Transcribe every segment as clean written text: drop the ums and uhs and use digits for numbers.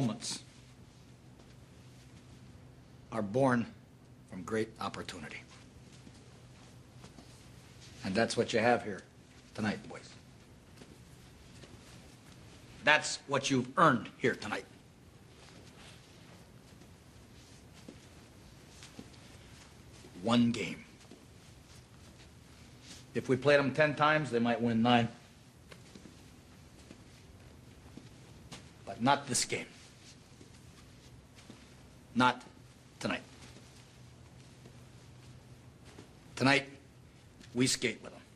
moments are born from great opportunity. And that's what you have here tonight, boys. That's what you've earned here tonight. One game. If we played them 10 times, they might win 9. But not this game. Not tonight. Tonight, we skate with them.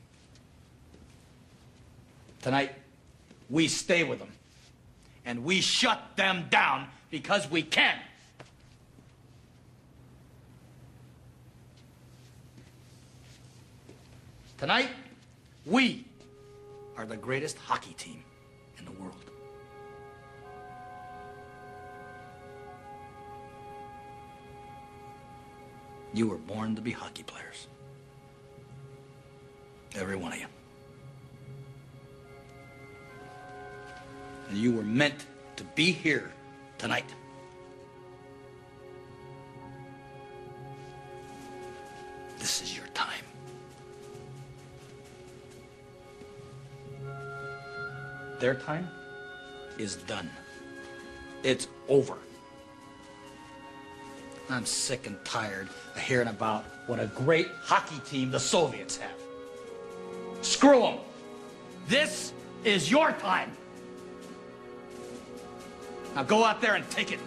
Tonight, we stay with them. And we shut them down because we can. Tonight, we are the greatest hockey team in the world. You were born to be hockey players. Every one of you. And you were meant to be here tonight. This is your time. Their time is done. It's over. I'm sick and tired of hearing about what a great hockey team the Soviets have. Screw them. This is your time. Now go out there and take it.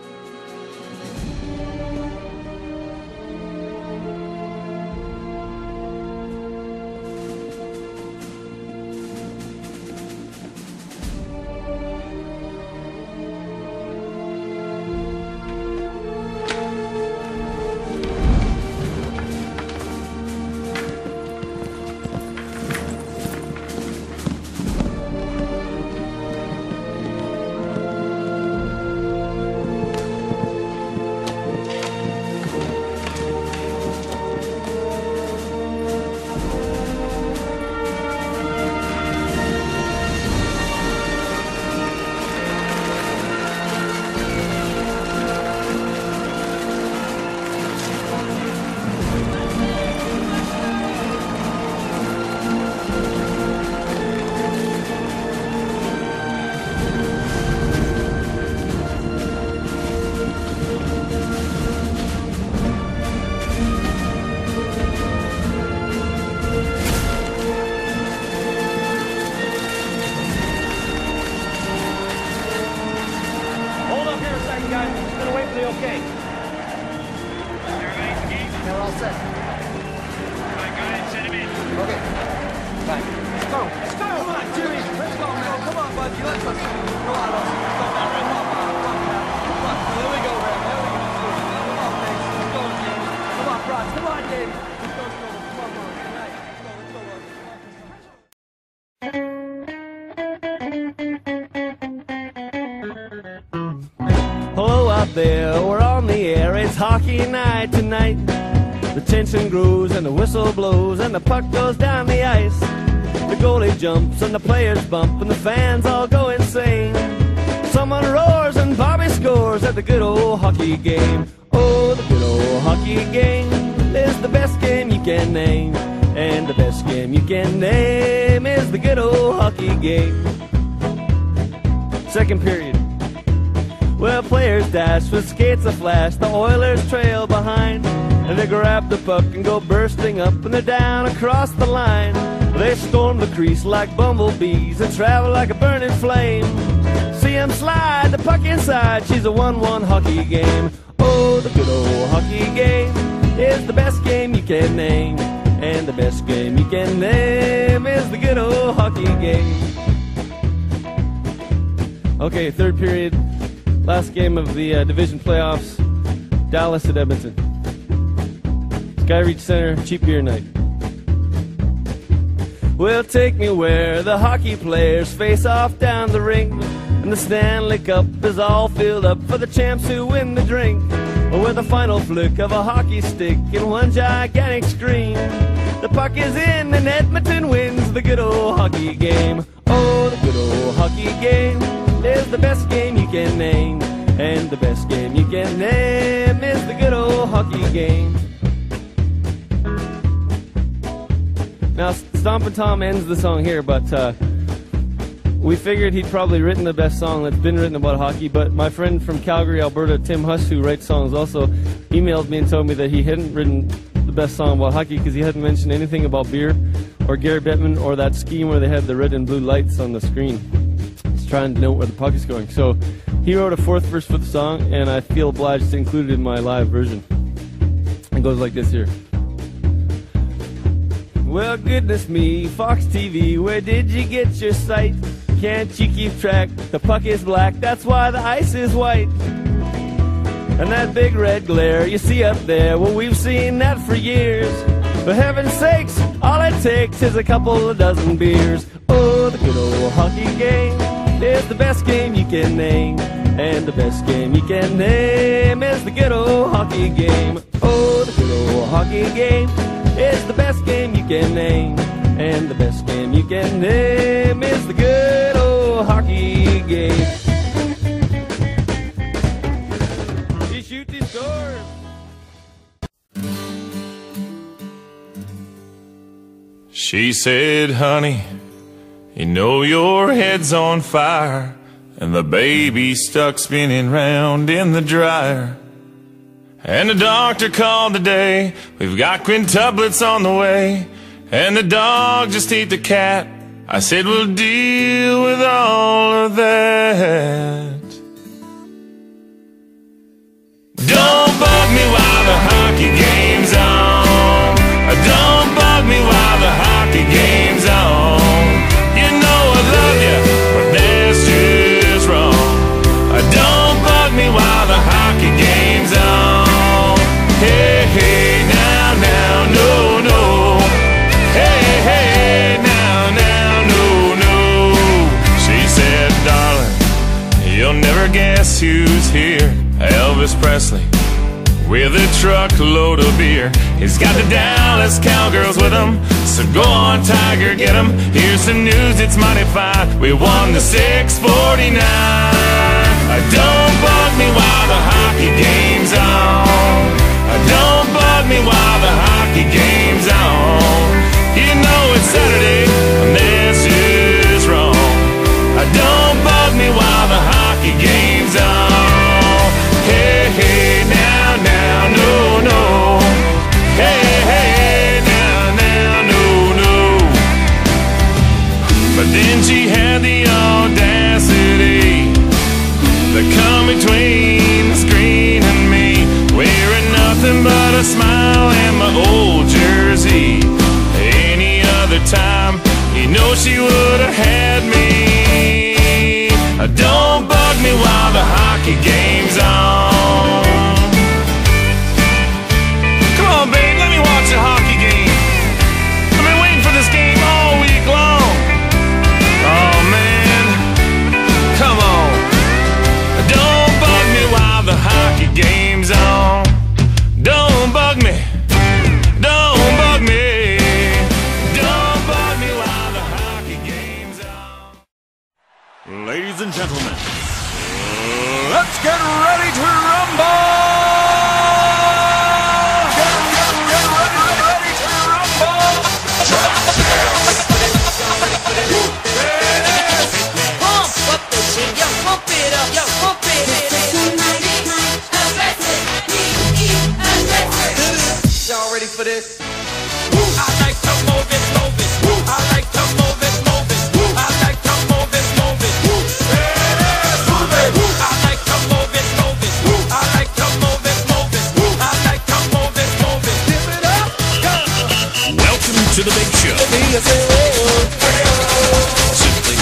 Hello out there, we're on the air, it's hockey night tonight. The tension grows and the whistle blows and the puck goes down the ice. The goalie jumps and the players bump and the fans all go insane. Someone roars and Bobby scores at the good old hockey game. Oh, the good old hockey game is the best game you can name. And the best game you can name is the good old hockey game. Second period. Well, players dash with skates aflash, the Oilers trail behind. And they grab the puck and go bursting up and they're down across the line. They storm the crease like bumblebees and travel like a burning flame. See them slide the puck inside, she's a 1-1 hockey game. Oh, the good old hockey game is the best game you can name. And the best game you can name is the good old hockey game. Okay, third period. Last game of the division playoffs, Dallas at Edmonton. Skyreach Center, cheap beer night. Well, take me where the hockey players face off down the rink, and the Stanley Cup is all filled up for the champs who win the drink. With a final flick of a hockey stick and one gigantic scream, the puck is in and Edmonton wins the good old hockey game. Oh, the good old hockey game is the best game you can name. and the best game you can name is the good old hockey game. Now, Stompin' Tom ends the song here, but we figured he'd probably written the best song that's been written about hockey, but my friend from Calgary, Alberta, Tim Huss, who writes songs also, emailed me and told me that he hadn't written the best song about hockey because he hadn't mentioned anything about beer or Gary Bettman or that scheme where they had the red and blue lights on the screen. He's trying to know where the puck is going. So he wrote a fourth verse for the song, and I feel obliged to include it in my live version. It goes like this here. Well, goodness me, Fox TV, where did you get your sight? Can't you keep track? The puck is black, that's why the ice is white. And that big red glare you see up there, well, we've seen that for years. For heaven's sakes, all it takes is a couple of dozen beers. Oh, the good old hockey game is the best game you can name. And the best game you can name is the good old hockey game. Oh, the good old hockey game is the best game you can name. And the best game you can name is the good old hockey game. He shoots, he scores. She said, honey, you know your head's on fire, and the baby's stuck spinning round in the dryer. And the doctor called today, we've got quintuplets on the way, and the dog just ate the cat. I said we'll deal with all of that. Don't bug me while the hockey game's on. Don't bug me while the hockey game's on. You know I love you, but that's just wrong. Don't bug me while the hockey game's on. Hey, hey, now, now, no, no. Hey, hey, now, now, no, no. She said, darling, you'll never guess who's here. Elvis Presley with a truckload of beer. He's got the Dallas Cowgirls with him, so go on, Tiger, get him. Here's some news, it's mighty fine. We won the 649. Don't bug me while the hockey game's on. Don't bug me while the hockey game's on. You know it's Saturday, and that's just wrong. Don't bug me while the hockey game's on. Hey, hey, now, now, no, no. Hey, hey, now, now, no, no. But then she had the audacity to come between the screen and me, wearing nothing but a smile and my old jersey. Any other time, you know she would have had me. Don't bug me while the hockey game's on. Come on, babe, let me watch a hockey game. I've been waiting for this game all week long. Oh, man, come on. Don't bug me while the hockey game's on. Don't bug me. Don't bug me. Don't bug me while the hockey game's on. Ladies and gentlemen, let's get ready to rumble! Get ready to rumble! Pump up the shit, yo, pump it up, yo, pump it. Y'all ready for this? I like to move it, move it. I like to move it, move it. I like to move it, move it. I like to move it, move it. I like to move it, move it. I like to move it, move it. Give it up, go. Welcome to the big show. Simply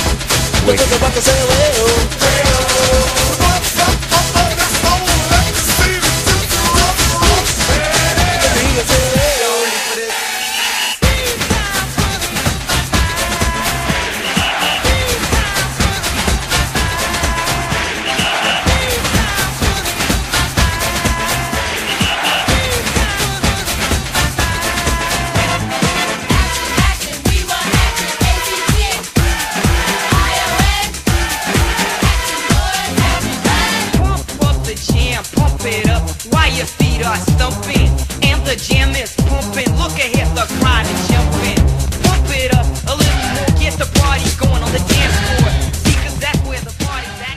wait. it up while your feet are stumping and the jam is pumping. Look ahead, the crowd is jumping. Pump it up a little more, get the party going on the dance floor. See, 'cause that's where the party's at.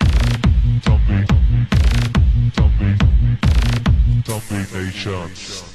Nation.